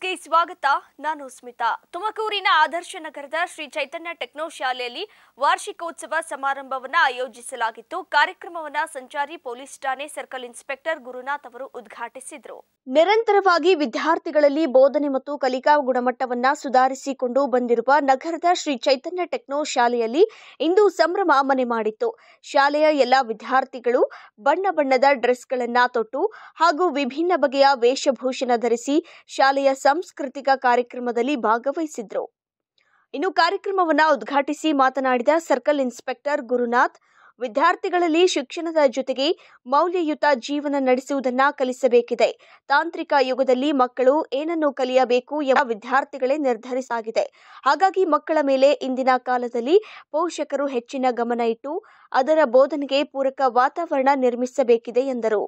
ನ್ಯೂಸ್ಗೆ ಸ್ವಾಗತ. ನಾನು ಸ್ಮಿತಾ. ತುಮಕೂರಿನ ಆದರ್ಶ ನಗರದ ಶ್ರೀ ಚೈತನ್ಯ ಟೆಕ್ನೋ ಶಾಲೆಯಲ್ಲಿ ವಾರ್ಷಿಕೋತ್ಸವ ಸಮಾರಂಭವನ್ನು ಆಯೋಜಿಸಲಾಗಿತ್ತು. ಕಾರ್ಯಕ್ರಮವನ್ನು ಸಂಚಾರಿ ಪೊಲೀಸ್ ಠಾಣೆ ಸರ್ಕಲ್ ಇನ್ಸ್ಪೆಕ್ಟರ್ ಗುರುನಾಥ್ ಅವರು ಉದ್ಘಾಟಿಸಿದರು. ನಿರಂತರವಾಗಿ ವಿದ್ಯಾರ್ಥಿಗಳಲ್ಲಿ ಬೋಧನೆ ಮತ್ತು ಕಲಿಕಾ ಗುಣಮಟ್ಟವನ್ನು ಸುಧಾರಿಸಿಕೊಂಡು ಬಂದಿರುವ ನಗರದ ಶ್ರೀ ಚೈತನ್ಯ ಟೆಕ್ನೋ ಶಾಲೆಯಲ್ಲಿ ಇಂದು ಸಂಭ್ರಮ ಮನೆ ಮಾಡಿತ್ತು. ಶಾಲೆಯ ಎಲ್ಲ ವಿದ್ಯಾರ್ಥಿಗಳು ಬಣ್ಣ ಬಣ್ಣದ ಡ್ರೆಸ್ಗಳನ್ನು ತೊಟ್ಟು ಹಾಗೂ ವಿಭಿನ್ನ ಬಗೆಯ ವೇಷಭೂಷಣ ಧರಿಸಿ ಶಾಲೆಯ ಸಾಂಸ್ಕೃತಿಕ ಕಾರ್ಯಕ್ರಮದಲ್ಲಿ ಭಾಗವಹಿಸಿದ್ರು. ಇನ್ನು ಕಾರ್ಯಕ್ರಮವನ್ನು ಉದ್ಘಾಟಿಸಿ ಮಾತನಾಡಿದ ಸರ್ಕಲ್ ಇನ್ಸ್ಪೆಕ್ಟರ್ ಗುರುನಾಥ್, ವಿದ್ಯಾರ್ಥಿಗಳಲ್ಲಿ ಶಿಕ್ಷಣದ ಜೊತೆಗೆ ಮೌಲ್ಯಯುತ ಜೀವನ ನಡೆಸುವುದನ್ನು ಕಲಿಸಬೇಕಿದೆ. ತಾಂತ್ರಿಕ ಯುಗದಲ್ಲಿ ಮಕ್ಕಳು ಏನನ್ನು ಕಲಿಯಬೇಕು ಎಂಬ ವಿದ್ಯಾರ್ಥಿಗಳೇ ನಿರ್ಧರಿಸಲಾಗಿದೆ. ಹಾಗಾಗಿ ಮಕ್ಕಳ ಮೇಲೆ ಇಂದಿನ ಕಾಲದಲ್ಲಿ ಪೋಷಕರು ಹೆಚ್ಚಿನ ಗಮನ ಇಟ್ಟು ಅದರ ಬೋಧನೆಗೆ ಪೂರಕ ವಾತಾವರಣ ನಿರ್ಮಿಸಬೇಕಿದೆ ಎಂದರು.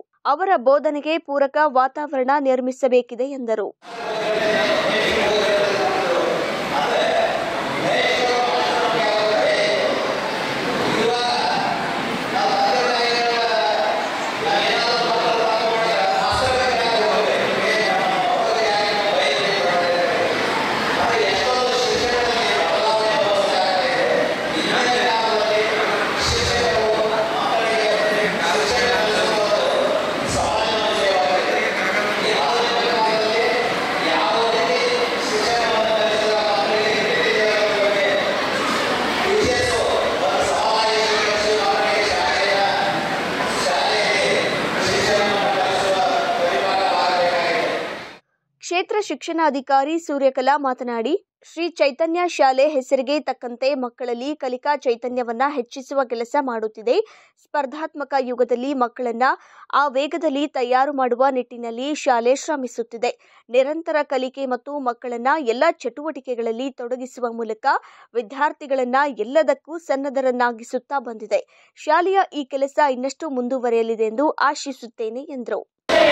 ಕ್ಷೇತ್ರ ಶಿಕ್ಷಣಾಧಿಕಾರಿ ಸೂರ್ಯಕಲಾ ಮಾತನಾಡಿ, ಶ್ರೀ ಚೈತನ್ಯ ಶಾಲೆ ಹೆಸರಿಗೆ ತಕ್ಕಂತೆ ಮಕ್ಕಳಲ್ಲಿ ಕಲಿಕಾ ಚೈತನ್ಯವನ್ನ ಹೆಚ್ಚಿಸುವ ಕೆಲಸ ಮಾಡುತ್ತಿದೆ. ಸ್ಪರ್ಧಾತ್ಮಕ ಯುಗದಲ್ಲಿ ಮಕ್ಕಳನ್ನ ಆ ವೇಗದಲ್ಲಿ ತಯಾರು ಮಾಡುವ ನಿಟ್ಟಿನಲ್ಲಿ ಶಾಲೆ ಶ್ರಮಿಸುತ್ತಿದೆ. ನಿರಂತರ ಕಲಿಕೆ ಮತ್ತು ಮಕ್ಕಳನ್ನ ಎಲ್ಲ ಚಟುವಟಿಕೆಗಳಲ್ಲಿ ತೊಡಗಿಸುವ ಮೂಲಕ ವಿದ್ಯಾರ್ಥಿಗಳನ್ನ ಎಲ್ಲದಕ್ಕೂ ಸನ್ನದ್ಧರನ್ನಾಗಿಸುತ್ತಾ ಬಂದಿದೆ. ಶಾಲೆಯ ಈ ಕೆಲಸ ಇನ್ನಷ್ಟು ಮುಂದುವರೆಯಲಿದೆ ಎಂದು ಆಶಿಸುತ್ತೇನೆ ಎಂದರು.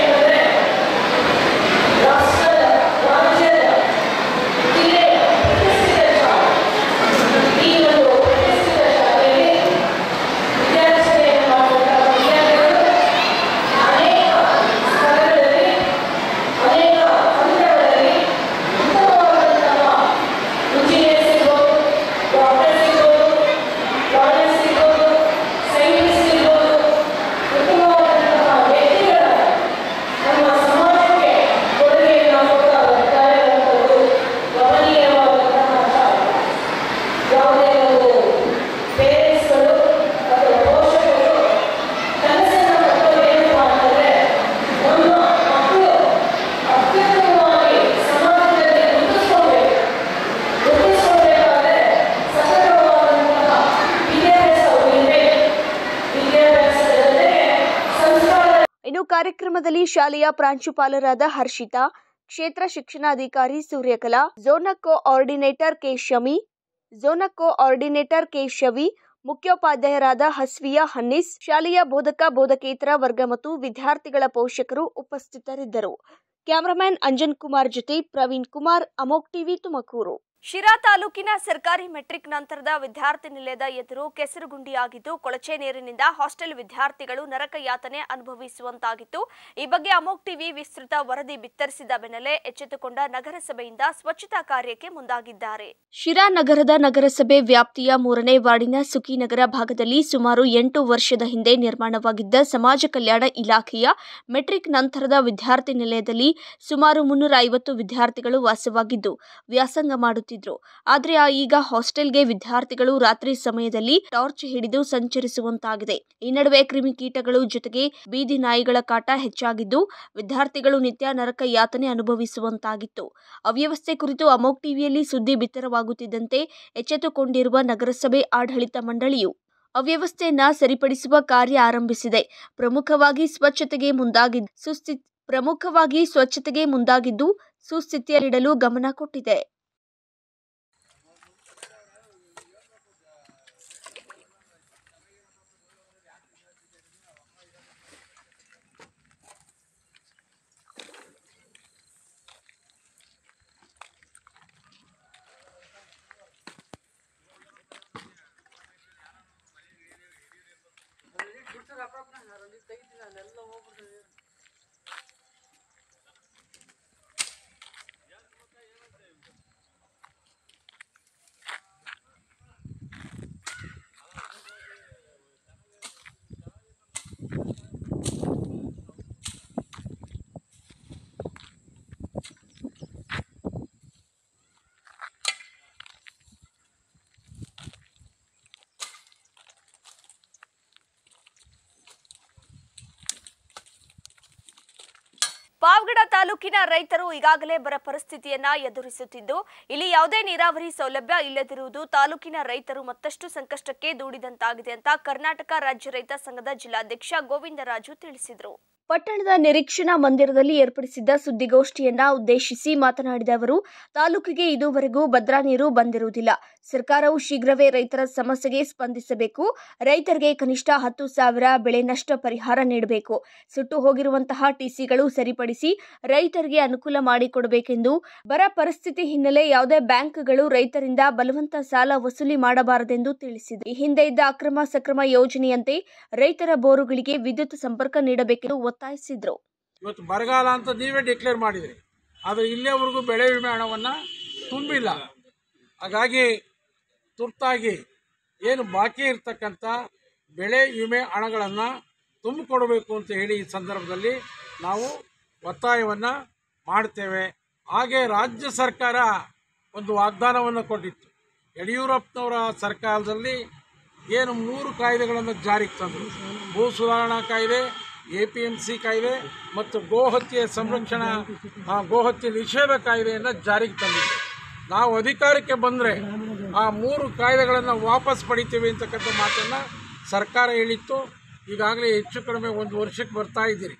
ಇನ್ನು ಕಾರ್ಯಕ್ರಮದಲ್ಲಿ ಶಾಲೆಯ ಪ್ರಾಂಶುಪಾಲರಾದ ಹರ್ಷಿತಾ, ಕ್ಷೇತ್ರ ಶಿಕ್ಷಣಾಧಿಕಾರಿ Suryakala, zone coordinator K Shavi, ಮುಖ್ಯೋಪಾಧ್ಯಾಯರಾದ ಹಸ್ವಿಯಾ ಹನ್ನೀಸ್, ಶಾಲೆಯ ಬೋಧಕ-ಬೋಧಕೇತರ ವರ್ಗ ಮತ್ತು ವಿದ್ಯಾರ್ಥಿಗಳ ಪೋಷಕರು ಉಪಸ್ಥಿತರಿದ್ದರು. ಕ್ಯಾಮರಾಮನ್ ಅಂಜನ್ ಕುಮಾರ್ ಜೊತೆ ಪ್ರವೀಣ್ ಕುಮಾರ್, ಅಮೋಕ್ ಟಿವಿ, ತುಮಕೂರು. ಶಿರಾ ತಾಲೂಕಿನ ಸರ್ಕಾರಿ ಮೆಟ್ರಿಕ್ ನಂತರದ ವಿದ್ಯಾರ್ಥಿ ನಿಲಯದ ಎದುರು ಕೆಸರುಗುಂಡಿಯಾಗಿದ್ದು, ಕೊಳಚೆ ನೀರಿನಿಂದ ಹಾಸ್ಟೆಲ್ ವಿದ್ಯಾರ್ಥಿಗಳು ನರಕ ಯಾತನೆ ಅನುಭವಿಸುವಂತಾಗಿತ್ತು. ಈ ಬಗ್ಗೆ ಅಮೋಕ್ ಟಿವಿ ವಿಸ್ತೃತ ವರದಿ ಬಿತ್ತರಿಸಿದ ಬೆನ್ನಲ್ಲೇ ಎಚ್ಚೆತ್ತುಕೊಂಡ ನಗರಸಭೆಯಿಂದ ಸ್ವಚ್ಛತಾ ಕಾರ್ಯಕ್ಕೆ ಮುಂದಾಗಿದ್ದಾರೆ. ಶಿರಾ ನಗರದ ನಗರಸಭೆ ವ್ಯಾಪ್ತಿಯ 3ನೇ ವಾರ್ಡಿನ ಸುಖಿನಗರ ಭಾಗದಲ್ಲಿ ಸುಮಾರು 8 ವರ್ಷದ ಹಿಂದೆ ನಿರ್ಮಾಣವಾಗಿದ್ದ ಸಮಾಜ ಕಲ್ಯಾಣ ಇಲಾಖೆಯ ಮೆಟ್ರಿಕ್ ನಂತರದ ವಿದ್ಯಾರ್ಥಿ ನಿಲಯದಲ್ಲಿ ಸುಮಾರು 350 ವಿದ್ಯಾರ್ಥಿಗಳು ವಾಸವಾಗಿದ್ದು ವ್ಯಾಸಂಗ ಮಾಡುತ್ತಿದ್ದರು. ಆದರೆ ಈಗ ಹಾಸ್ಟೆಲ್ಗೆ ವಿದ್ಯಾರ್ಥಿಗಳು ರಾತ್ರಿ ಸಮಯದಲ್ಲಿ ಟಾರ್ಚ್ ಹಿಡಿದು ಸಂಚರಿಸುವಂತಾಗಿದೆ. ಈ ನಡುವೆ ಕ್ರಿಮಿಕೀಟಗಳು ಜೊತೆಗೆ ಬೀದಿ ನಾಯಿಗಳ ಕಾಟ ಹೆಚ್ಚಾಗಿದ್ದು ವಿದ್ಯಾರ್ಥಿಗಳು ನಿತ್ಯ ನರಕ ಯಾತನೆ ಅನುಭವಿಸುವಂತಾಗಿತ್ತು. ಅವ್ಯವಸ್ಥೆ ಕುರಿತು ಅಮೋಕ್ ಟಿವಿಯಲ್ಲಿ ಸುದ್ದಿ ಬಿತ್ತರವಾಗುತ್ತಿದ್ದಂತೆ ಎಚ್ಚೆತ್ತುಕೊಂಡಿರುವ ನಗರಸಭೆ ಆಡಳಿತ ಮಂಡಳಿಯು ಅವ್ಯವಸ್ಥೆಯನ್ನ ಸರಿಪಡಿಸುವ ಕಾರ್ಯ ಆರಂಭಿಸಿದೆ. ಪ್ರಮುಖವಾಗಿ ಸ್ವಚ್ಛತೆಗೆ ಮುಂದಾಗಿದ್ದು ಸುಸ್ಥಿತಿಯಲ್ಲಿಡಲು ಗಮನ ಕೊಟ್ಟಿದೆ. ತಾಲೂಕಿನ ರೈತರು ಈಗಾಗಲೇ ಬರ ಪರಿಸ್ಥಿತಿಯನ್ನ ಎದುರಿಸುತ್ತಿದ್ದು ಇಲ್ಲಿ ಯಾವುದೇ ನೀರಾವರಿ ಸೌಲಭ್ಯ ಇಲ್ಲದಿರುವುದು ತಾಲೂಕಿನ ರೈತರು ಮತ್ತಷ್ಟು ಸಂಕಷ್ಟಕ್ಕೆ ದೂಡಿದಂತಾಗಿದೆ ಅಂತ ಕರ್ನಾಟಕ ರಾಜ್ಯ ರೈತ ಸಂಘದ ಜಿಲ್ಲಾಧ್ಯಕ್ಷ ಗೋವಿಂದರಾಜು ತಿಳಿಸಿದರು. ಪಟ್ಟಣದ ನಿರೀಕ್ಷಣಾ ಮಂದಿರದಲ್ಲಿ ಏರ್ಪಡಿಸಿದ್ದ ಸುದ್ದಿಗೋಷ್ಠಿಯನ್ನ ಉದ್ದೇಶಿಸಿ ಮಾತನಾಡಿದ ಅವರು, ತಾಲೂಕಿಗೆ ಇದುವರೆಗೂ ಭದ್ರಾ ನೀರು ಬಂದಿರುವುದಿಲ್ಲ. ಸರ್ಕಾರವು ಶೀಘ್ರವೇ ರೈತರ ಸಮಸ್ಯೆಗೆ ಸ್ಪಂದಿಸಬೇಕು. ರೈತರಿಗೆ ಕನಿಷ್ಠ 10,000 ಬೆಳೆ ನಷ್ಟ ಪರಿಹಾರ ನೀಡಬೇಕು. ಸುಟ್ಟು ಹೋಗಿರುವಂತಹ ಟಿಸಿಗಳು ಸರಿಪಡಿಸಿ ರೈತರಿಗೆ ಅನುಕೂಲ ಮಾಡಿಕೊಡಬೇಕೆಂದು, ಬರ ಪರಿಸ್ಥಿತಿ ಹಿನ್ನೆಲೆ ಯಾವುದೇ ಬ್ಯಾಂಕ್ಗಳು ರೈತರಿಂದ ಬಲವಂತ ಸಾಲ ವಸೂಲಿ ಮಾಡಬಾರದೆಂದು ತಿಳಿಸಿದರು. ಈ ಹಿಂದೆ ಇದ್ದ ಅಕ್ರಮ ಸಕ್ರಮ ಯೋಜನೆಯಂತೆ ರೈತರ ಬೋರುಗಳಿಗೆ ವಿದ್ಯುತ್ ಸಂಪರ್ಕ ನೀಡಬೇಕೆಂದು ಒತ್ತಾಯಿಸಿದರು. ಇವತ್ತು ಬರಗಾಲ ಅಂತ ನೀವೇ ಡಿಕ್ಲೇರ್ ಮಾಡಿದ್ರಿ, ಆದರೆ ಇಲ್ಲಿಯವರೆಗೂ ಬೆಳೆ ವಿಮೆ ಹಣವನ್ನು ತುಂಬಿಲ್ಲ. ಹಾಗಾಗಿ ತುರ್ತಾಗಿ ಏನು ಬಾಕಿ ಇರ್ತಕ್ಕಂಥ ಬೆಳೆ ವಿಮೆ ಹಣಗಳನ್ನು ತುಂಬಿಕೊಡಬೇಕು ಅಂತ ಹೇಳಿ ಈ ಸಂದರ್ಭದಲ್ಲಿ ನಾವು ಒತ್ತಾಯವನ್ನು ಮಾಡ್ತೇವೆ. ಹಾಗೆ ರಾಜ್ಯ ಸರ್ಕಾರ ಒಂದು ವಾಗ್ದಾನವನ್ನು ಕೊಟ್ಟಿತ್ತು. ಯಡಿಯೂರಪ್ಪನವರ ಸರ್ಕಾರದಲ್ಲಿ ಏನು 3 ಕಾಯ್ದೆಗಳನ್ನು ಜಾರಿಗೆ ತಂದರು. ಭೂ ಸುಧಾರಣಾ ಕಾಯ್ದೆ, APMC ಕಾಯ್ದೆ ಮತ್ತು ಗೋಹತ್ಯೆ ಸಂರಕ್ಷಣಾ ಗೋಹತ್ಯೆ ನಿಷೇಧ ಕಾಯ್ದೆಯನ್ನು ಜಾರಿಗೆ ತಂದಿದೆ. ನಾವು ಅಧಿಕಾರಕ್ಕೆ ಬಂದರೆ ಆ 3 ಕಾಯ್ದೆಗಳನ್ನು ವಾಪಸ್ ಪಡಿತೀವಿ ಅಂತಕ್ಕಂಥ ಮಾತನ್ನು ಸರ್ಕಾರ ಹೇಳಿತ್ತು. ಈಗಾಗಲೇ ಹೆಚ್ಚು ಕಡಿಮೆ 1 ವರ್ಷಕ್ಕೆ ಬರ್ತಾ ಇದ್ದೀರಿ.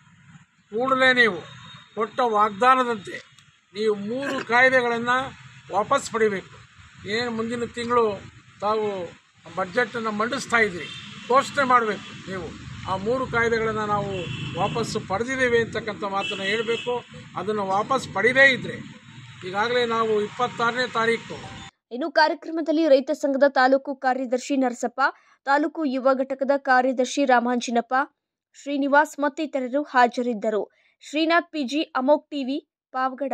ಕೂಡಲೇ ನೀವು ಕೊಟ್ಟ ವಾಗ್ದಾನದಂತೆ ನೀವು 3 ಕಾಯ್ದೆಗಳನ್ನು ವಾಪಸ್ ಪಡಿಬೇಕು. ಏನು ಮುಂದಿನ ತಿಂಗಳು ತಾವು ಬಜೆಟನ್ನು ಮಂಡಿಸ್ತಾ ಇದ್ದೀರಿ, ಘೋಷಣೆ ಮಾಡಬೇಕು. ನೀವು ಆ 3 ಕಾಯ್ದೆಗಳನ್ನು ನಾವು ವಾಪಸ್ಸು ಪಡೆದಿದ್ದೇವೆ ಅಂತಕ್ಕಂಥ ಮಾತನ್ನು ಹೇಳಬೇಕು. ಅದನ್ನು ವಾಪಸ್ ಪಡೆದೇ ಇದ್ದರೆ ಈಗಾಗಲೇ ನಾವು 26ನೇ ತಾರೀಕು. ಇನ್ನು ಕಾರ್ಯಕ್ರಮದಲ್ಲಿ ರೈತ ಸಂಘದ ತಾಲೂಕು ಕಾರ್ಯದರ್ಶಿ ನರಸಪ್ಪ, ತಾಲೂಕು ಯುವ ಘಟಕದ ಕಾರ್ಯದರ್ಶಿ ರಾಮಾಂಜಿನಪ್ಪ, ಶ್ರೀನಿವಾಸ್ ಮತ್ತಿತರರು ಹಾಜರಿದ್ದರು. ಶ್ರೀನಾಥ್ PG, ಅಮೋಕ್ TV, ಪಾವಗಡ.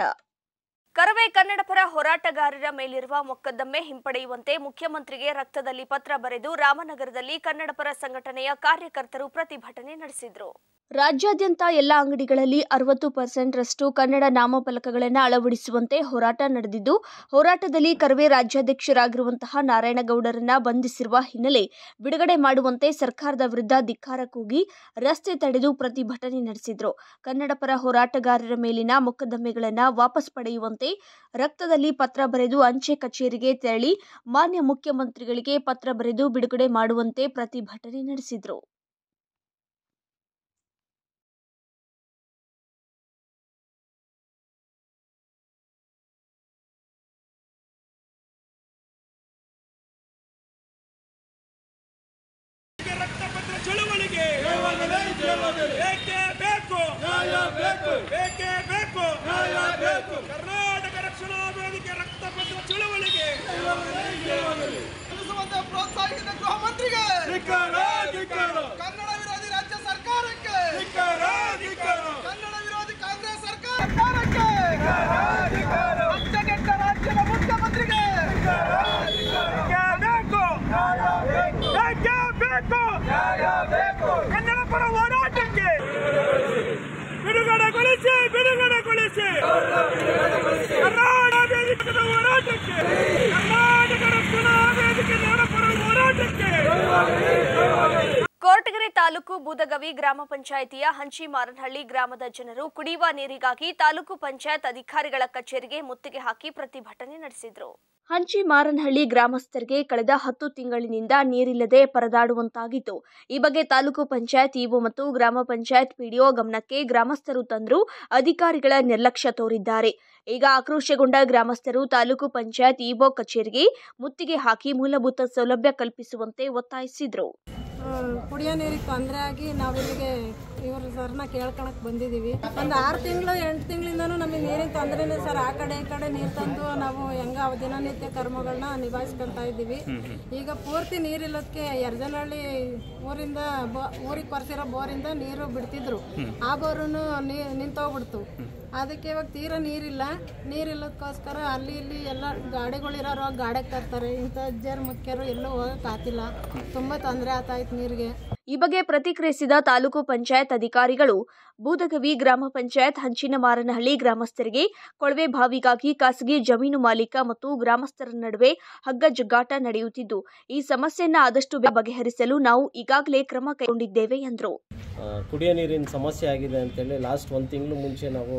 ಕರವೇ ಕನ್ನಡಪರ ಹೋರಾಟಗಾರರ ಮೇಲಿರುವ ಮೊಕದ್ದಮೆ ಹಿಂಪಡೆಯುವಂತೆ ಮುಖ್ಯಮಂತ್ರಿಗೆ ರಕ್ತದಲ್ಲಿ ಪತ್ರ ಬರೆದು ರಾಮನಗರದಲ್ಲಿ ಕನ್ನಡಪರ ಸಂಘಟನೆಯ ಕಾರ್ಯಕರ್ತರು ಪ್ರತಿಭಟನೆ ನಡೆಸಿದರು. ರಾಜ್ಯಾದ್ಯಂತ ಎಲ್ಲ ಅಂಗಡಿಗಳಲ್ಲಿ 60% ರಷ್ಟು ಕನ್ನಡ ನಾಮಫಲಕಗಳನ್ನು ಅಳವಡಿಸುವಂತೆ ಹೋರಾಟ ನಡೆದಿದ್ದು, ಹೋರಾಟದಲ್ಲಿ ಕರವೇ ರಾಜ್ಯಾಧ್ಯಕ್ಷರಾಗಿರುವಂತಹ ನಾರಾಯಣಗೌಡರನ್ನ ಬಂಧಿಸಿರುವ ಹಿನ್ನೆಲೆ ಬಿಡುಗಡೆ ಮಾಡುವಂತೆ ಸರ್ಕಾರದ ವಿರುದ್ಧ ಧಿಕ್ಕಾರ ಕೂಗಿ ರಸ್ತೆ ತಡೆದು ಪ್ರತಿಭಟನೆ ನಡೆಸಿದರು. ಕನ್ನಡಪರ ಹೋರಾಟಗಾರರ ಮೇಲಿನ ಮೊಕದ್ದಮೆಗಳನ್ನು ವಾಪಸ್ ಪಡೆಯುವಂತೆ ರಕ್ತದಲ್ಲಿ ಪತ್ರ ಬರೆದು ಅಂಚೆ ಕಚೇರಿಗೆ ತೆರಳಿ ಮಾನ್ಯ ಮುಖ್ಯಮಂತ್ರಿಗಳಿಗೆ ಪತ್ರ ಬರೆದು ಬಿಡುಗಡೆ ಮಾಡುವಂತೆ ಪ್ರತಿಭಟನೆ ನಡೆಸಿದರು. ಚಳುವಳಿಗೆ ಬೇಕೇ ಬೇಕು, ಬೇಕೇ ಬೇಕು. ಕರ್ನಾಟಕ ರಕ್ಷಣಾ ವೇದಿಕೆ ರಕ್ತಪತ್ರ ಚಳುವಳಿಗೆ ಪ್ರೋತ್ಸಾಹಿಸಿದ ಗೃಹ ಮಂತ್ರಿಗೆ, ಕನ್ನಡ ವಿರೋಧಿ ರಾಜ್ಯ ಸರ್ಕಾರಕ್ಕೆ, ಕನ್ನಡ ವಿರೋಧಿ ಕಾಂಗ್ರೆಸ್ ಸರ್ಕಾರಕ್ಕೆ, ರಾಜ್ಯಗೆಟ್ಟ ರಾಜ್ಯದ ಮುಖ್ಯಮಂತ್ರಿಗೆ ಕನ್ನಡ ಪರ ಹೋರಾಟಕ್ಕೆ ಬಿಡುಗಡೆಗೊಳಿಸಿ ಕರ್ನಾಟಕ ವೇದಿಕೆಯ ಹೋರಾಟಕ್ಕೆ, ಕರ್ನಾಟಕ ರಕ್ಷಣಾ ವೇದಿಕೆ ಪರ ಹೋರಾಟಕ್ಕೆ. ಕೊರಟಗೆರೆ ತಾಲೂಕು ಬೂದಗವಿ ಗ್ರಾಮ ಪಂಚಾಯಿತಿಯ ಹಂಚಿಮಾರನಹಳ್ಳಿ ಗ್ರಾಮದ ಜನರು ಕುಡಿಯುವ ನೀರಿಗಾಗಿ ತಾಲೂಕು ಪಂಚಾಯತ್ ಅಧಿಕಾರಿಗಳ ಕಚೇರಿಗೆ ಮುತ್ತಿಗೆ ಹಾಕಿ ಪ್ರತಿಭಟನೆ ನಡೆಸಿದರು. ಹಂಚಿಮಾರನಹಳ್ಳಿ ಗ್ರಾಮಸ್ಥರಿಗೆ ಕಳೆದ 10 ತಿಂಗಳಿನಿಂದ ನೀರಿಲ್ಲದೆ ಪರದಾಡುವಂತಾಗಿತ್ತು. ಈ ಬಗ್ಗೆ ತಾಲೂಕು ಪಂಚಾಯತ್ ಇಒ ಮತ್ತು ಗ್ರಾಮ ಪಂಚಾಯತ್ PDO ಗಮನಕ್ಕೆ ಗ್ರಾಮಸ್ಥರು ತಂದರೂ ಅಧಿಕಾರಿಗಳ ನಿರ್ಲಕ್ಷ್ಯ ತೋರಿದ್ದಾರೆ. ಈಗ ಆಕ್ರೋಶಗೊಂಡ ಗ್ರಾಮಸ್ಥರು ತಾಲೂಕು ಪಂಚಾಯತ್ ಇಒ ಕಚೇರಿಗೆ ಮುತ್ತಿಗೆ ಹಾಕಿ ಮೂಲಭೂತ ಸೌಲಭ್ಯ ಕಲ್ಪಿಸುವಂತೆ ಒತ್ತಾಯಿಸಿದರು. ಕುಡಿಯೋ ನೀರಿಗೆ ತೊಂದರೆ ಆಗಿ ನಾವಿಲ್ಲಿಗೆ ಇವ್ರ ಸರ್ನ ಕೇಳ್ಕೊಳಕ್ಕೆ ಬಂದಿದ್ದೀವಿ. ಒಂದು 6 ತಿಂಗಳು 8 ತಿಂಗಳಿಂದನೂ ನಮಗೆ ನೀರಿನ ತೊಂದರೆನೇ ಸರ್. ಆ ಕಡೆ ಈ ಕಡೆ ನೀರು ತಂದು ನಾವು ಹೆಂಗ ದಿನನಿತ್ಯ ಕರ್ಮಗಳನ್ನ ನಿಭಾಯಿಸ್ಕೊತಾ ಇದ್ದೀವಿ. ಈಗ ಪೂರ್ತಿ ನೀರಿಲ್ಲದಕ್ಕೆ ಯರ್ಜನಹಳ್ಳಿ ಊರಿಂದ ಊರಿಗೆ ಕೊರೆಸಿರೋ ಬೋರಿಂದ ನೀರು ಬಿಡ್ತಿದ್ರು. ಆ ಬೋರನ್ನು ನಿಂತೋಗ್ಬಿಡ್ತು. ಅದಕ್ಕೆ ಇವಾಗ ತೀರಾ ನೀರಿಲ್ಲದಕ್ಕೋಸ್ಕರ ಅಲ್ಲಿ ಇಲ್ಲಿ ಎಲ್ಲ ಗಾಡಿಗಳಿರೋರು ಗಾಡಿಗೆ ತರ್ತಾರೆ. ಇಂಥ ಅಜ್ಜರು ಮುಖ್ಯರು ಎಲ್ಲೂ ಹೋಗಕ್ಕೆ ಆತಿಲ್ಲ. ತುಂಬ ತೊಂದರೆ ಆಗ್ತಾಯಿತ್ತು ನೀರಿಗೆ. ಈ ಬಗ್ಗೆ ಪ್ರತಿಕ್ರಿಯಿಸಿದ ತಾಲೂಕು ಪಂಚಾಯತ್ ಅಧಿಕಾರಿಗಳು, ಬೂದಗವಿ ಗ್ರಾಮ ಪಂಚಾಯತ್ ಹಂಚಿನಮಾರನಹಳ್ಳಿ ಗ್ರಾಮಸ್ಥರಿಗೆ ಕೊಳವೆ ಬಾವಿಗಾಗಿ ಖಾಸಗಿ ಜಮೀನು ಮಾಲೀಕ ಮತ್ತು ಗ್ರಾಮಸ್ಥರ ನಡುವೆ ಹಗ್ಗ ಜಗ್ಗಾಟ ನಡೆಯುತ್ತಿದ್ದು, ಈ ಸಮಸ್ಯೆಯನ್ನು ಆದಷ್ಟು ಬಗೆಹರಿಸಲು ನಾವು ಈಗಾಗಲೇ ಕ್ರಮ ಕೈಗೊಂಡಿದ್ದೇವೆ ಎಂದರು. ಕುಡಿಯೋ ನೀರಿನ ಸಮಸ್ಯೆ ಆಗಿದೆ ಅಂತೇಳಿ ಲಾಸ್ಟ್ 1 ತಿಂಗಳು ಮುಂಚೆ ನಾವು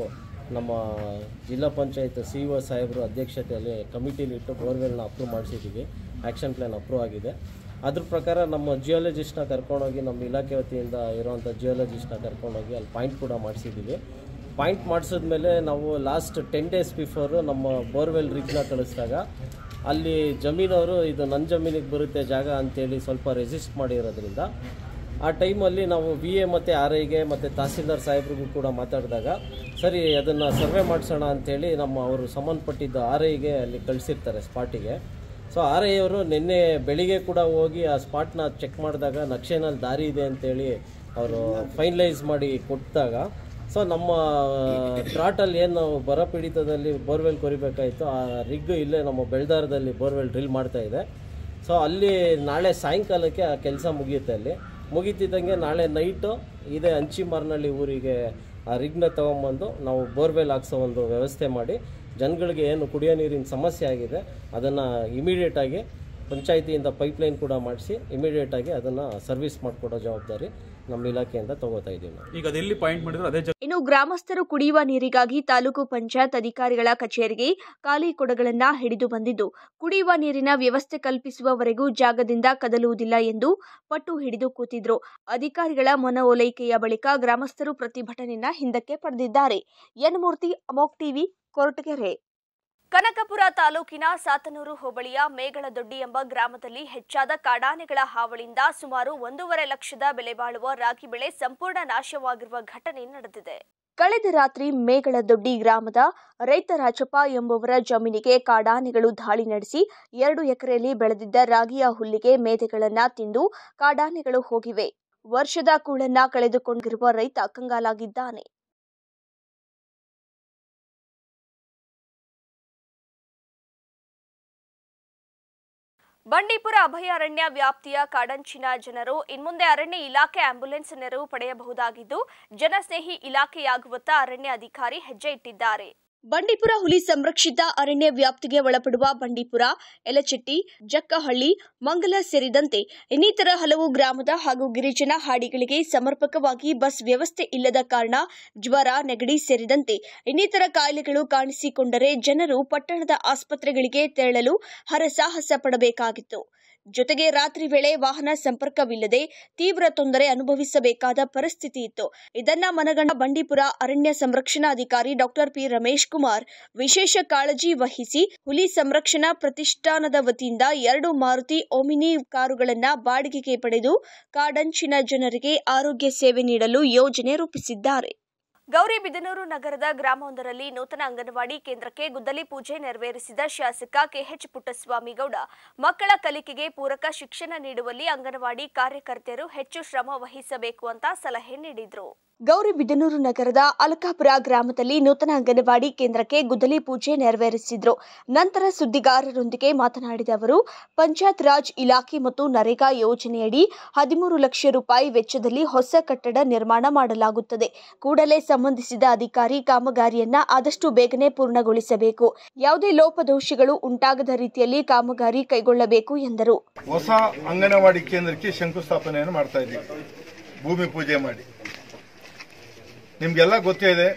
ನಮ್ಮ ಜಿಲ್ಲಾ ಪಂಚಾಯತ್ CEO ಸಾಹೇಬರು ಅಧ್ಯಕ್ಷತೆಯಲ್ಲಿ ಕಮಿಟಿಲಿಟ್ಟು ಬೋರ್ವೆಲ್ನ ಅಪ್ರೂವ್ ಮಾಡಿಸಿದ್ದೀವಿ. ಆ್ಯಕ್ಷನ್ ಪ್ಲ್ಯಾನ್ ಅಪ್ರೂವ್ ಆಗಿದೆ. ಅದ್ರ ಪ್ರಕಾರ ನಮ್ಮ ಜಿಯಾಲಜಿಸ್ಟ್ನ ಕರ್ಕೊಂಡೋಗಿ ನಮ್ಮ ಇಲಾಖೆ ವತಿಯಿಂದ ಇರೋವಂಥ ಜಿಯಾಲಜಿಸ್ಟ್ನ ಕರ್ಕೊಂಡೋಗಿ ಅಲ್ಲಿ ಪಾಯಿಂಟ್ ಕೂಡ ಮಾಡಿಸಿದ್ದೀವಿ. ಪಾಯಿಂಟ್ ಮಾಡಿಸಿದ್ಮೇಲೆ ನಾವು ಲಾಸ್ಟ್ 10 days ಬಿಫೋರು ನಮ್ಮ ಬೋರ್ವೆಲ್ ರಿಗ್ನ ಕಳಿಸಿದಾಗ ಅಲ್ಲಿ ಜಮೀನವರು ಇದು ನನ್ನ ಜಮೀನಿಗೆ ಬರುತ್ತೆ ಜಾಗ ಅಂತೇಳಿ ಸ್ವಲ್ಪ ರೆಸಿಸ್ಟ್ ಮಾಡಿರೋದ್ರಿಂದ ಆ ಟೈಮಲ್ಲಿ ನಾವು VA ಮತ್ತು RIಗೆ ಮತ್ತು ತಹಸೀಲ್ದಾರ್ ಸಾಹೇಬ್ರಿಗೂ ಕೂಡ ಮಾತಾಡಿದಾಗ ಸರಿ ಅದನ್ನು ಸರ್ವೆ ಮಾಡಿಸೋಣ ಅಂಥೇಳಿ ಅವರು ಸಂಬಂಧಪಟ್ಟಿದ್ದ RIಗೆ ಅಲ್ಲಿ ಕಳಿಸಿರ್ತಾರೆ ಸ್ಪಾಟಿಗೆ. ಸೊ RI ಅವರು ನಿನ್ನೆ ಬೆಳಿಗ್ಗೆ ಕೂಡ ಹೋಗಿ ಆ ಸ್ಪಾಟ್ನ ಚೆಕ್ ಮಾಡಿದಾಗ ನಕ್ಷೆನಲ್ಲಿ ದಾರಿ ಇದೆ ಅಂತೇಳಿ ಅವರು ಫೈನಲೈಸ್ ಮಾಡಿ ಕೊಟ್ಟಾಗ ಸೊ ನಮ್ಮ ಟ್ರಾಟಲ್ಲಿ ಏನು ನಾವು ಬರ ಪೀಡಿತದಲ್ಲಿ ಬೋರ್ವೆಲ್ ಕೊರಿಬೇಕಾಯಿತು ಆ ರಿಗ್ ಇಲ್ಲೇ ನಮ್ಮ ಬೆಳ್ದಾರದಲ್ಲಿ ಬೋರ್ವೆಲ್ ಡ್ರಿಲ್ ಮಾಡ್ತಾಯಿದೆ. ಸೊ ಅಲ್ಲಿ ನಾಳೆ ಸಾಯಂಕಾಲಕ್ಕೆ ಆ ಕೆಲಸ ಮುಗಿಯುತ್ತೆ. ಅಲ್ಲಿ ಮುಗಿತಿದ್ದಂಗೆ ನಾಳೆ ನೈಟು ಇದೇ ಅಂಚಿಮಾರ್ನಳ್ಳಿ ಊರಿಗೆ ಆ ರಿಗ್ನ ತೊಗೊಂಬಂದು ನಾವು ಬೋರ್ವೆಲ್ ಹಾಕ್ಸೋ ಒಂದು ವ್ಯವಸ್ಥೆ ಮಾಡಿ ಜನಗಳಿಗೆ ಏನು ಕುಡಿಯೋ ನೀರಿನ ಸಮಸ್ಯೆ ಆಗಿದೆ ಅದನ್ನು ಇಮಿಡಿಯೇಟಾಗಿ ಪಂಚಾಯಿತಿಯಿಂದ ಪೈಪ್ಲೈನ್ ಕೂಡ ಮಾಡಿಸಿ ಇಮಿಡಿಯೇಟಾಗಿ ಅದನ್ನು ಸರ್ವಿಸ್ ಮಾಡಿಕೊಡೋ ಜವಾಬ್ದಾರಿ ನಮ್ಮ ಇಲಾಖೆಯಿಂದ ತಗೋತಾ ಇದ್ದೀವಿ. ಈಗ ಅದೆಲ್ಲಿ ಪಾಯಿಂಟ್ ಮಾಡಿದ್ರು ಅದೇ. ಇನ್ನು ಗ್ರಾಮಸ್ಥರು ಕುಡಿಯುವ ನೀರಿಗಾಗಿ ತಾಲೂಕು ಪಂಚಾಯತ್ ಅಧಿಕಾರಿಗಳ ಕಚೇರಿಗೆ ಖಾಲಿ ಕೊಡಗಳನ್ನು ಹಿಡಿದು ಬಂದಿದ್ದು ಕುಡಿಯುವ ನೀರಿನ ವ್ಯವಸ್ಥೆ ಕಲ್ಪಿಸುವವರೆಗೂ ಜಾಗದಿಂದ ಕದಲುವುದಿಲ್ಲ ಎಂದು ಪಟ್ಟು ಹಿಡಿದು ಕೂತಿದ್ರು. ಅಧಿಕಾರಿಗಳ ಮನವೊಲೈಕೆಯ ಬಳಿಕ ಗ್ರಾಮಸ್ಥರು ಪ್ರತಿಭಟನೆಯನ್ನ ಹಿಂದಕ್ಕೆ ಪಡೆದಿದ್ದಾರೆ. ಎನ್ ಮೂರ್ತಿ, ಅಮೋಕ್ ಟಿವಿ, ಕೊರಟಗೆರೆ. ಕನಕಪುರ ತಾಲೂಕಿನ ಸಾತನೂರು ಹೋಬಳಿಯ ಮೇಗಳದೊಡ್ಡಿ ಎಂಬ ಗ್ರಾಮದಲ್ಲಿ ಹೆಚ್ಚಾದ ಕಾಡಾನೆಗಳ ಹಾವಳಿಯಿಂದ ಸುಮಾರು 1.5 ಲಕ್ಷದ ಬೆಲೆ ಬಾಳುವ ರಾಗಿ ಬೆಳೆ ಸಂಪೂರ್ಣ ನಾಶವಾಗಿರುವ ಘಟನೆ ನಡೆದಿದೆ. ಕಳೆದ ರಾತ್ರಿ ಮೇಗಳದೊಡ್ಡಿ ಗ್ರಾಮದ ರೈತ ರಾಜಪ್ಪ ಎಂಬುವರ ಜಮೀನಿಗೆ ಕಾಡಾನೆಗಳು ದಾಳಿ ನಡೆಸಿ 2 ಎಕರೆಯಲ್ಲಿ ಬೆಳೆದಿದ್ದ ರಾಗಿಯ ಹುಲ್ಲಿಗೆ ಮೇದೆಗಳನ್ನ ತಿಂದು ಕಾಡಾನೆಗಳು ಹೋಗಿವೆ. ವರ್ಷದ ಕೂಳನ್ನ ಕಳೆದುಕೊಂಡಿರುವ ರೈತ ಕಂಗಾಲಾಗಿದ್ದಾನೆ. ಬಂಡೀಪುರ ಅಭಯಾರಣ್ಯ ವ್ಯಾಪ್ತಿಯ ಕಾಡಂಚಿನ ಜನರು ಇನ್ಮುಂದೆ ಅರಣ್ಯ ಇಲಾಖೆ ಆಂಬ್ಯುಲೆನ್ಸ್ ನೆರವು ಪಡೆಯಬಹುದಾಗಿದ್ದು ಜನಸ್ನೇಹಿ ಇಲಾಖೆಯಾಗುವತ್ತ ಅರಣ್ಯ ಅಧಿಕಾರಿ ಹೆಜ್ಜೆ ಇಟ್ಟಿದ್ದಾರೆ. ಬಂಡೀಪುರ ಹುಲಿ ಸಂರಕ್ಷಿತ ಅರಣ್ಯ ವ್ಯಾಪ್ತಿಗೆ ಒಳಪಡುವ ಬಂಡೀಪುರ, ಯಲಚಟ್ಟಿ, ಜಕ್ಕಹಳ್ಳಿ, ಮಂಗಲ ಸೇರಿದಂತೆ ಇನ್ನಿತರ ಹಲವು ಗ್ರಾಮದ ಹಾಗೂ ಗಿರಿಜನ ಹಾಡಿಗಳಿಗೆ ಸಮರ್ಪಕವಾಗಿ ಬಸ್ ವ್ಯವಸ್ಥೆ ಇಲ್ಲದ ಕಾರಣ ಜ್ವರ, ನೆಗಡಿ ಸೇರಿದಂತೆ ಇನ್ನಿತರ ಕಾಯಿಲೆಗಳು ಕಾಣಿಸಿಕೊಂಡರೆ ಜನರು ಪಟ್ಟಣದ ಆಸ್ಪತ್ರೆಗಳಿಗೆ ತೆರಳಲು ಹರಸಾಹಸ ಪಡಬೇಕಾಗಿತ್ತು. ಜೊತೆಗೆ ರಾತ್ರಿ ವೇಳೆ ವಾಹನ ಸಂಪರ್ಕವಿಲ್ಲದೆ ತೀವ್ರ ತೊಂದರೆ ಅನುಭವಿಸಬೇಕಾದ ಪರಿಸ್ಥಿತಿ ಇತ್ತು. ಇದನ್ನ ಮನಗಂಡ ಬಂಡೀಪುರ ಅರಣ್ಯ ಸಂರಕ್ಷಣಾಧಿಕಾರಿ ಡಾ ಪಿ ರಮೇಶ್ ಕುಮಾರ್ ವಿಶೇಷ ಕಾಳಜಿ ವಹಿಸಿ ಹುಲಿ ಸಂರಕ್ಷಣಾ ಪ್ರತಿಷ್ಠಾನದ ವತಿಯಿಂದ 2 ಮಾರುತಿ ಓಮಿನಿ ಕಾರುಗಳನ್ನು ಬಾಡಿಗೆಗೆ ಪಡೆದು ಕಾಡಂಚಿನ ಜನರಿಗೆ ಆರೋಗ್ಯ ಸೇವೆ ನೀಡಲು ಯೋಜನೆ ರೂಪಿಸಿದ್ದಾರೆ. ಗೌರಿಬಿದನೂರು ನಗರದ ಗ್ರಾಮವೊಂದರಲ್ಲಿ ನೂತನ ಅಂಗನವಾಡಿ ಕೇಂದ್ರಕ್ಕೆ ಗುದ್ದಲಿ ಪೂಜೆ ನೆರವೇರಿಸಿದ ಶಾಸಕ ಕೆಎಚ್ ಪುಟ್ಟಸ್ವಾಮಿಗೌಡ ಮಕ್ಕಳ ಕಲಿಕೆಗೆ ಪೂರಕ ಶಿಕ್ಷಣ ನೀಡುವಲ್ಲಿ ಅಂಗನವಾಡಿ ಕಾರ್ಯಕರ್ತೆಯರು ಹೆಚ್ಚು ಶ್ರಮ ವಹಿಸಬೇಕು ಅಂತ ಸಲಹೆ ನೀಡಿದರು. ಗೌರಿಬಿದನೂರು ನಗರದ ಅಲಕಾಪುರ ಗ್ರಾಮದಲ್ಲಿ ನೂತನ ಅಂಗನವಾಡಿ ಕೇಂದ್ರಕ್ಕೆ ಗುದ್ದಲಿ ಪೂಜೆ ನೆರವೇರಿಸಿದರು. ನಂತರ ಸುದ್ದಿಗಾರರೊಂದಿಗೆ ಮಾತನಾಡಿದ ಅವರು, ಪಂಚಾಯತ್ ರಾಜ್ ಇಲಾಖೆ ಮತ್ತು ನರೇಗಾ ಯೋಜನೆಯಡಿ 13 ಲಕ್ಷ ರೂಪಾಯಿ ವೆಚ್ಚದಲ್ಲಿ ಹೊಸ ಕಟ್ಟಡ ನಿರ್ಮಾಣ ಮಾಡಲಾಗುತ್ತದೆ. ಕೂಡಲೇ ಸಂಬಂಧಿಸಿದ ಅಧಿಕಾರಿ ಕಾಮಗಾರಿಯನ್ನ ಆದಷ್ಟು ಬೇಗನೆ ಪೂರ್ಣಗೊಳಿಸಬೇಕು. ಯಾವುದೇ ಲೋಪದೋಷಗಳು ಉಂಟಾಗದ ರೀತಿಯಲ್ಲಿ ಕಾಮಗಾರಿ ಕೈಗೊಳ್ಳಬೇಕು ಎಂದರು. ಹೊಸ ಅಂಗನವಾಡಿ ಕೇಂದ್ರಕ್ಕೆ ಶಂಕುಸ್ಥಾಪನೆಯನ್ನು ಮಾಡ್ತಾ ಇದ್ದೀವಿ, ಭೂಮಿ ಪೂಜೆ ಮಾಡಿ. ನಿಮ್ಗೆಲ್ಲ ಗೊತ್ತೇ ಇದೆ,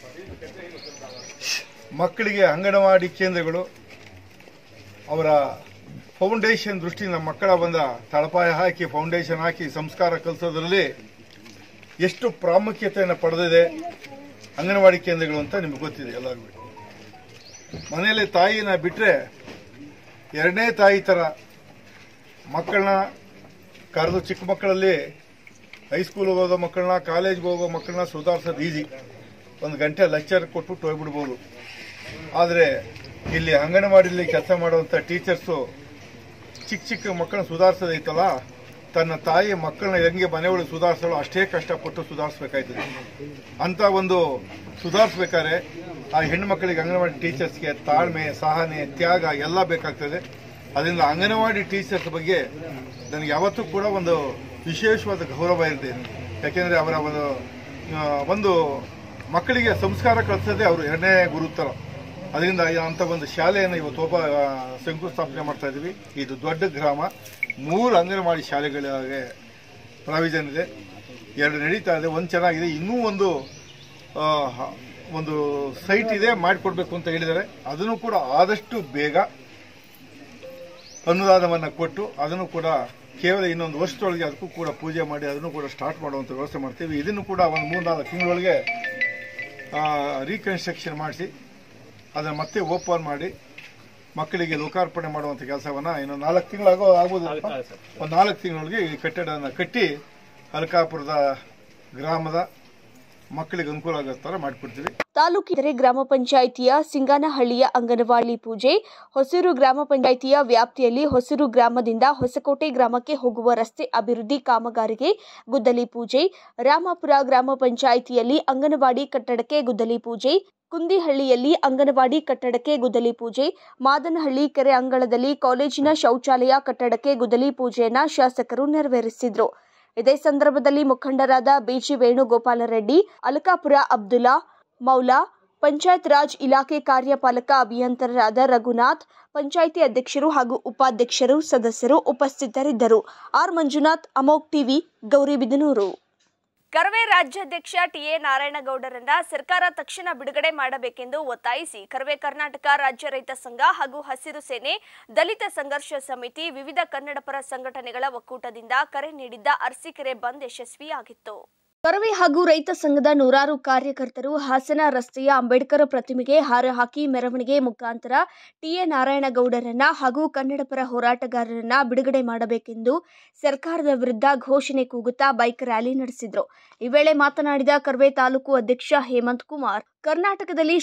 ಮಕ್ಕಳಿಗೆ ಅಂಗನವಾಡಿ ಕೇಂದ್ರಗಳು ಅವರ ಫೌಂಡೇಶನ್ ದೃಷ್ಟಿಯಿಂದ ಮಕ್ಕಳ ಬಂದ ತಳಪಾಯ ಹಾಕಿ ಫೌಂಡೇಶನ್ ಹಾಕಿ ಸಂಸ್ಕಾರ ಕಲಿಸೋದ್ರಲ್ಲಿ ಎಷ್ಟು ಪ್ರಾಮುಖ್ಯತೆಯನ್ನು ಪಡೆದಿದೆ ಅಂಗನವಾಡಿ ಕೇಂದ್ರಗಳು ಅಂತ ನಿಮ್ಗೆ ಗೊತ್ತಿದೆ ಎಲ್ಲರಿಗೂ. ಮನೆಯಲ್ಲಿ ತಾಯಿನ ಬಿಟ್ಟರೆ 2ನೇ ತಾಯಿ ಥರ ಮಕ್ಕಳನ್ನ ಕರೆದು ಚಿಕ್ಕ ಮಕ್ಕಳಲ್ಲಿ ಹೈಸ್ಕೂಲ್ಗೆ ಹೋಗೋ ಮಕ್ಕಳನ್ನ, ಕಾಲೇಜ್ಗೆ ಹೋಗೋ ಮಕ್ಕಳನ್ನ ಸುಧಾರಿಸೋದು ಈಸಿ. 1 ಗಂಟೆ ಲೆಕ್ಚರ್ ಕೊಟ್ಬಿಟ್ಟು ಹೋಗ್ಬಿಡ್ಬೋದು. ಆದರೆ ಇಲ್ಲಿ ಅಂಗನವಾಡಿಯಲ್ಲಿ ಕೆಲಸ ಮಾಡುವಂಥ ಟೀಚರ್ಸು ಚಿಕ್ಕ ಮಕ್ಕಳನ್ನ ಸುಧಾರಿಸೋದೈತಲ್ಲ, ತನ್ನ ತಾಯಿ ಮಕ್ಕಳನ್ನ ಹೆಂಗೆ ಮನೆಯೊಳಗೆ ಸುಧಾರಿಸಲು ಅಷ್ಟೇ ಕಷ್ಟಪಟ್ಟು ಸುಧಾರಿಸಬೇಕಾಯ್ತದೆ. ಅಂತ ಒಂದು ಸುಧಾರಿಸ್ಬೇಕಾದ್ರೆ ಆ ಹೆಣ್ಣುಮಕ್ಕಳಿಗೆ ಅಂಗನವಾಡಿ ಟೀಚರ್ಸ್ಗೆ ತಾಳ್ಮೆ, ಸಹನೆ, ತ್ಯಾಗ ಎಲ್ಲ ಬೇಕಾಗ್ತದೆ. ಅದರಿಂದ ಅಂಗನವಾಡಿ ಟೀಚರ್ಸ್ ಬಗ್ಗೆ ನನಗೆ ಯಾವತ್ತೂ ಕೂಡ ಒಂದು ವಿಶೇಷವಾದ ಗೌರವ ಇದೆ. ಯಾಕೆಂದರೆ ಅವರ ಒಂದು ಮಕ್ಕಳಿಗೆ ಸಂಸ್ಕಾರ ಕಲಿಸೋದೇ ಅವರು 2ನೇ ಗುರು ಥರ. ಅದರಿಂದ ಅಂಥ ಒಂದು ಶಾಲೆಯನ್ನು ಇವತ್ತು ಶಂಕುಸ್ಥಾಪನೆ ಮಾಡ್ತಾ ಇದ್ದೀವಿ. ಇದು ದೊಡ್ಡ ಗ್ರಾಮ, 3 ಅಂಗನವಾಡಿ ಶಾಲೆಗಳಿಗೆ ಪ್ರಾವಿಷನ್ ಇದೆ, 2 ನಡೀತಾ ಇದೆ, 1 ಚೆನ್ನಾಗಿದೆ, ಇನ್ನೂ ಒಂದು ಒಂದು ಸೈಟ್ ಇದೆ, ಮಾಡಿಕೊಡ್ಬೇಕು ಅಂತ ಹೇಳಿದ್ದಾರೆ. ಅದನ್ನು ಕೂಡ ಆದಷ್ಟು ಬೇಗ ಅನುದಾನವನ್ನು ಕೊಟ್ಟು ಅದನ್ನು ಕೂಡ ಕೇವಲ ಇನ್ನೊಂದು ವರ್ಷದೊಳಗೆ ಅದಕ್ಕೂ ಕೂಡ ಪೂಜೆ ಮಾಡಿ ಅದನ್ನು ಕೂಡ ಸ್ಟಾರ್ಟ್ ಮಾಡುವಂಥ ವ್ಯವಸ್ಥೆ ಮಾಡ್ತೀವಿ. ಇದನ್ನು ಕೂಡ ಒಂದು 3-4 ತಿಂಗಳೊಳಗೆ ರೀಕನ್ಸ್ಟ್ರಕ್ಷನ್ ಮಾಡಿಸಿ ಅದನ್ನು ಮತ್ತೆ ಓಪನ್ ಮಾಡಿ ಮಕ್ಕಳಿಗೆ ಲೋಕಾರ್ಪಣೆ ಮಾಡುವಂಥ ಕೆಲಸವನ್ನು ಇನ್ನೊಂದು 4 ತಿಂಗಳಾಗೋ ಆಗ್ಬೋದು. ಒಂದು 4 ತಿಂಗಳೊಳಗೆ ಈ ಕಟ್ಟಡವನ್ನು ಕಟ್ಟಿ ಅಲಕಾಪುರದ ಗ್ರಾಮದ ಮಕ್ಕಳಿಗೆ ಅನುಕೂಲ ಆಗೋ ಥರ ಮಾಡಿಕೊಡ್ತೀವಿ. ತಾಲೂಕಿನ ಗ್ರಾಮ ಪಂಚಾಯಿತಿಯ ಸಿಂಗಾನಹಳ್ಳಿಯ ಅಂಗನವಾಡಿ ಪೂಜೆ, ಹೊಸೂರು ಗ್ರಾಮ ಪಂಚಾಯಿತಿಯ ವ್ಯಾಪ್ತಿಯಲ್ಲಿ ಹೊಸೂರು ಗ್ರಾಮದಿಂದ ಹೊಸಕೋಟೆ ಗ್ರಾಮಕ್ಕೆ ಹೋಗುವ ರಸ್ತೆ ಅಭಿವೃದ್ಧಿ ಕಾಮಗಾರಿಗೆ ಗುದ್ದಲಿ ಪೂಜೆ, ರಾಮಾಪುರ ಗ್ರಾಮ ಪಂಚಾಯಿತಿಯಲ್ಲಿ ಅಂಗನವಾಡಿ ಕಟ್ಟಡಕ್ಕೆ ಗುದ್ದಲಿ ಪೂಜೆ, ಕುಂದಿಹಳ್ಳಿಯಲ್ಲಿ ಅಂಗನವಾಡಿ ಕಟ್ಟಡಕ್ಕೆ ಗುದ್ದಲಿ ಪೂಜೆ, ಮಾದನಹಳ್ಳಿ ಕೆರೆ ಅಂಗಳದಲ್ಲಿ ಕಾಲೇಜಿನ ಶೌಚಾಲಯ ಕಟ್ಟಡಕ್ಕೆ ಗುದ್ದಲಿ ಪೂಜೆಯನ್ನ ಶಾಸಕರು ನೆರವೇರಿಸಿದರು. ಇದೇ ಸಂದರ್ಭದಲ್ಲಿ ಮುಖಂಡರಾದ ಬಿಜಿ ವೇಣುಗೋಪಾಲ ರೆಡ್ಡಿ, ಅಲಕಾಪುರ ಅಬ್ದುಲ್ಲಾ, ಮೌಲಾ, ಪಂಚಾಯತ್ ರಾಜ್ ಇಲಾಖೆ ಕಾರ್ಯಪಾಲಕ ಅಭಿಯಂತರರಾದ ರಘುನಾಥ್, ಪಂಚಾಯಿತಿ ಅಧ್ಯಕ್ಷರು ಹಾಗೂ ಉಪಾಧ್ಯಕ್ಷರು, ಸದಸ್ಯರು ಉಪಸ್ಥಿತರಿದ್ದರು. ಆರ್ ಮಂಜುನಾಥ್, ಅಮೋಕ್ ಟಿವಿ, ಗೌರಿಬಿದನೂರು. ಕರವೇ ರಾಜ್ಯಾಧ್ಯಕ್ಷ ಟಿಎ ನಾರಾಯಣಗೌಡರನ್ನ ಸರ್ಕಾರ ತಕ್ಷಣ ಬಿಡುಗಡೆ ಮಾಡಬೇಕೆಂದು ಒತ್ತಾಯಿಸಿ ಕರವೇ ಕರ್ನಾಟಕ ರಾಜ್ಯ ರೈತ ಸಂಘ ಹಾಗೂ ಹಸಿರು ಸೇನೆ, ದಲಿತ ಸಂಘರ್ಷ ಸಮಿತಿ, ವಿವಿಧ ಕನ್ನಡಪರ ಸಂಘಟನೆಗಳ ಒಕ್ಕೂಟದಿಂದ ಕರೆ ನೀಡಿದ್ದ ಅರಸೀಕೆರೆ ಬಂದ್ ಯಶಸ್ವಿಯಾಗಿತ್ತು. ಕರವೇ ಹಾಗೂ ರೈತ ಸಂಘದ ನೂರಾರು ಕಾರ್ಯಕರ್ತರು ಹಾಸನ ರಸ್ತೆಯ ಅಂಬೇಡ್ಕರ್ ಪ್ರತಿಮೆಗೆ ಹಾರ ಹಾಕಿ ಮೆರವಣಿಗೆ ಮುಖಾಂತರ ಟಿಎ ನಾರಾಯಣಗೌಡರನ್ನ ಹಾಗೂ ಕನ್ನಡಪರ ಹೋರಾಟಗಾರರನ್ನ ಬಿಡುಗಡೆ ಮಾಡಬೇಕೆಂದು ಸರ್ಕಾರದ ವಿರುದ್ಧ ಘೋಷಣೆ ಕೂಗುತ್ತಾ ಬೈಕ್ ರ್ಯಾಲಿ ನಡೆಸಿದರು. ಈ ವೇಳೆ ಮಾತನಾಡಿದ ಕರವೇ ತಾಲೂಕು ಅಧ್ಯಕ್ಷ ಹೇಮಂತ್ ಕುಮಾರ್, ಕರ್ನಾಟಕದಲ್ಲಿ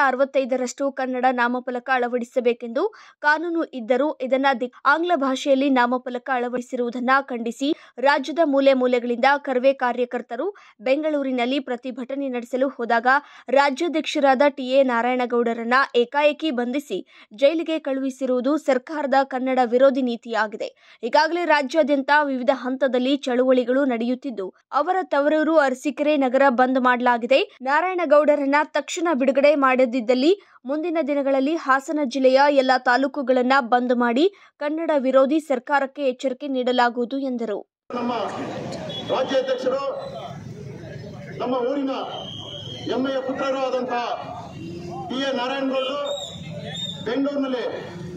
65% ಕನ್ನಡ ನಾಮಫಲಕ ಅಳವಡಿಸಬೇಕೆಂದು ಕಾನೂನು ಇದ್ದರೂ ಇದನ್ನ ಆಂಗ್ಲ ಭಾಷೆಯಲ್ಲಿ ನಾಮಫಲಕ ಅಳವಡಿಸಿರುವುದನ್ನು ಖಂಡಿಸಿ ರಾಜ್ಯದ ಮೂಲೆ ಮೂಲೆಗಳಿಂದ ಕರವೇ ಕಾರ್ಯಕರ್ತರು ಬೆಂಗಳೂರಿನಲ್ಲಿ ಪ್ರತಿಭಟನೆ ನಡೆಸಲು ಹೋದಾಗ ರಾಜ್ಯಾಧ್ಯಕ್ಷರಾದ ಟಿಎ ನಾರಾಯಣಗೌಡರನ್ನ ಏಕಾಏಕಿ ಬಂಧಿಸಿ ಜೈಲಿಗೆ ಕಳುಹಿಸಿರುವುದು ಸರ್ಕಾರದ ಕನ್ನಡ ವಿರೋಧಿ ನೀತಿಯಾಗಿದೆ. ಈಗಾಗಲೇ ರಾಜ್ಯಾದ್ಯಂತ ವಿವಿಧ ಹಂತದಲ್ಲಿ ಚಳುವಳಿಗಳು ನಡೆಯುತ್ತಿದ್ದು ಅವರ ತವರೂರು ಅರಸೀಕೆರೆ ನಗರ ಬಂದ್ ಮಾಡಲಾಗಿದೆ. ನಾರಾಯಣಗೌಡರನ್ನ ತಕ್ಷಣ ಬಿಡುಗಡೆ ಮಾಡದಿದ್ದಲ್ಲಿ ಮುಂದಿನ ದಿನಗಳಲ್ಲಿ ಹಾಸನ ಜಿಲ್ಲೆಯ ಎಲ್ಲಾ ತಾಲೂಕುಗಳನ್ನು ಬಂದ್ ಮಾಡಿ ಕನ್ನಡ ವಿರೋಧಿ ಸರ್ಕಾರಕ್ಕೆ ಎಚ್ಚರಿಕೆ ನೀಡಲಾಗುವುದು ಎಂದರು. ನಮ್ಮ ರಾಜ್ಯಾಧ್ಯಕ್ಷರು ನಮ್ಮ ಊರಿನ ಹೆಮ್ಮೆಯ ಪುತ್ರರು ಆದಂತಹ ಟಿಎ ನಾರಾಯಣಗೌಡರು ಬೆಂಗಳೂರಿನಲ್ಲಿ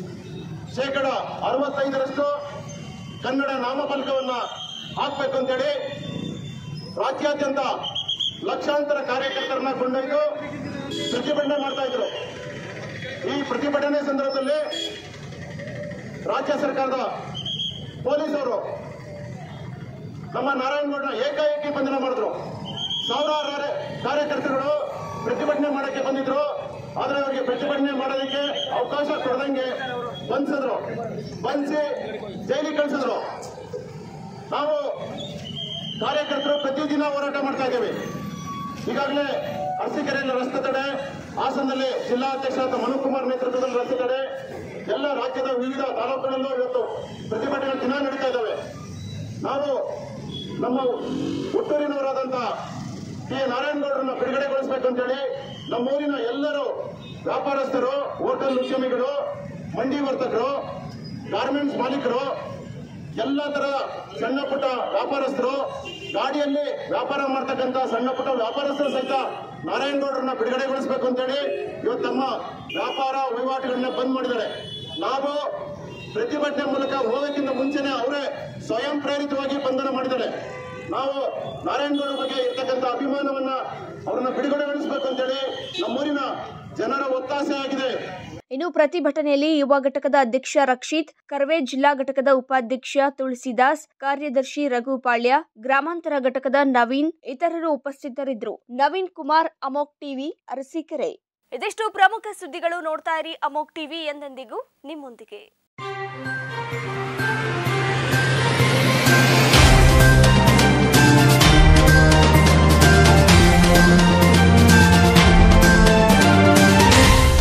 65% ಕನ್ನಡ ನಾಮಫಲಕವನ್ನು ಹಾಕಬೇಕು ಅಂತೇಳಿ ರಾಜ್ಯಾದ್ಯಂತ ಲಕ್ಷಾಂತರ ಕಾರ್ಯಕರ್ತರನ್ನ ಕೊಂಡೊಯ್ದು ಪ್ರತಿಭಟನೆ ಮಾಡ್ತಾ ಇದ್ರು. ಈ ಪ್ರತಿಭಟನೆ ಸಂದರ್ಭದಲ್ಲಿ ರಾಜ್ಯ ಸರ್ಕಾರದ ಪೊಲೀಸರು ನಮ್ಮ ನಾರಾಯಣಗೌಡನ ಏಕಾಏಕಿ ಬಂಧನ ಮಾಡಿದ್ರು. ಸಾವಿರಾರು ಕಾರ್ಯಕರ್ತರುಗಳು ಪ್ರತಿಭಟನೆ ಮಾಡಕ್ಕೆ ಬಂದಿದ್ರು. ಆದ್ರೆ ಅವರಿಗೆ ಪ್ರತಿಭಟನೆ ಮಾಡೋದಕ್ಕೆ ಅವಕಾಶ ಕೊಡದಂಗೆ ಬಂಧಿಸಿ ಜೈಲಿಗೆ ಕಳಿಸಿದ್ರು. ನಾವು ಕಾರ್ಯಕರ್ತರು ಪ್ರತಿದಿನ ಹೋರಾಟ ಮಾಡ್ತಾ ಇದ್ದೇವೆ. ಈಗಾಗಲೇ ಅರಸೀಕೆರೆಯಲ್ಲಿ ರಸ್ತೆ ತಡೆ, ಹಾಸನದಲ್ಲಿ ಜಿಲ್ಲಾಧ್ಯಕ್ಷರಾದ ಮನುಕುಮಾರ್ ನೇತೃತ್ವದಲ್ಲಿ ರಸ್ತೆ ತಡೆ, ಎಲ್ಲ ರಾಜ್ಯದ ವಿವಿಧ ತಾಲೂಕುಗಳಲ್ಲೂ ಇವತ್ತು ಪ್ರತಿಭಟನೆ ದಿನ ನಡೀತಾ ಇದ್ದಾವೆ. ನಾವು ನಮ್ಮ ಹುಟ್ಟೂರಿನವರಾದಂತಹ ಟಿ ನಾರಾಯಣಗೌಡರನ್ನ ಬಿಡುಗಡೆಗೊಳಿಸಬೇಕು ಅಂತೇಳಿ ನಮ್ಮೂರಿನ ಎಲ್ಲರೂ ವ್ಯಾಪಾರಸ್ಥರು, ಹೋಟೆಲ್ ಉದ್ಯಮಿಗಳು, ಮಂಡಿ ವರ್ತಕರು, ಗಾರ್ಮೆಂಟ್ಸ್ ಮಾಲೀಕರು, ಎಲ್ಲ ತರ ಸಣ್ಣ ಪುಟ್ಟ ವ್ಯಾಪಾರಸ್ಥರು, ಗಾಡಿಯಲ್ಲಿ ವ್ಯಾಪಾರ ಮಾಡ್ತಕ್ಕಂಥ ಸಣ್ಣ ಪುಟ್ಟ ವ್ಯಾಪಾರಸ್ಥರು ಸಹಿತ ನಾರಾಯಣಗೌಡರನ್ನ ಬಿಡುಗಡೆಗೊಳಿಸಬೇಕು ಅಂತೇಳಿ ಇವತ್ತು ತಮ್ಮ ವ್ಯಾಪಾರ ವಹಿವಾಟುಗಳನ್ನ ಬಂದ್ ಮಾಡಿದ್ದಾರೆ. ನಾವು ಪ್ರತಿಭಟನೆ ಮೂಲಕ ಹೋಗೋಕ್ಕಿಂತ ಮುಂಚೆನೆ ಅವರೇ ಸ್ವಯಂ ಪ್ರೇರಿತವಾಗಿ ಬಂಧನ ಮಾಡಿದ್ದಾರೆ. ನಾವು ನಾರಾಯಣಗೌಡ ಬಗ್ಗೆ ಇರ್ತಕ್ಕಂಥ ಅಭಿಮಾನವನ್ನ ಅವರನ್ನ ಬಿಡುಗಡೆಗೊಳಿಸಬೇಕು ಅಂತೇಳಿ ನಮ್ಮೂರಿನ ಜನರ ಒತ್ತಾಸೆ ಆಗಿದೆ. ಇನ್ನು ಪ್ರತಿಭಟನೆಯಲ್ಲಿ ಯುವ ಘಟಕದ ಅಧ್ಯಕ್ಷ ರಕ್ಷಿತ್, ಕರವೇ ಜಿಲ್ಲಾ ಘಟಕದ ಉಪಾಧ್ಯಕ್ಷ ತುಳಸಿದಾಸ್, ಕಾರ್ಯದರ್ಶಿ ರಘುಪಾಳ್ಯ, ಗ್ರಾಮಾಂತರ ಘಟಕದ ನವೀನ್ ಇತರರು ಉಪಸ್ಥಿತರಿದ್ದರು. ನವೀನ್ ಕುಮಾರ್, ಅಮೋಕ್ ಟಿವಿ, ಅರಸೀಕೆರೆ. ಇದಿಷ್ಟು ಪ್ರಮುಖ ಸುದ್ದಿಗಳು. ನೋಡ್ತಾ ಇರಿ ಅಮೋಕ್ ಟಿವಿ, ಎಂದೆಂದಿಗೂ ನಿಮ್ಮೊಂದಿಗೆ.